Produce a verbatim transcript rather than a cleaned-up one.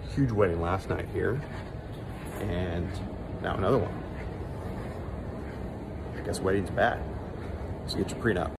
Huge wedding last night here, and now another one. I guess wedding's bad. So get your prenup.